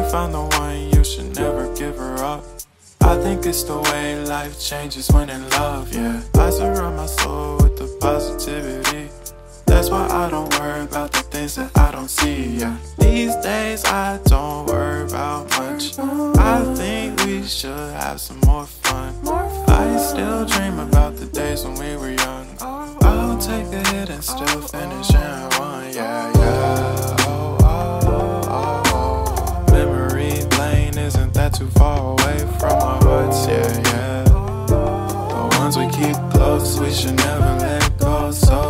found the one, you should never give her up. I think it's the way life changes when in love, yeah. I surround my soul with the positivity. That's why I don't worry about the things that I don't see, yeah. These days I don't worry about much. I think we should have some more fun. I still dream about the days when we were young. I'll take a hit and still finish in one, yeah, yeah. Oh, oh, oh, oh. Memory lane isn't that too far away from our hearts, yeah, yeah. The ones we keep close, we should never let go, so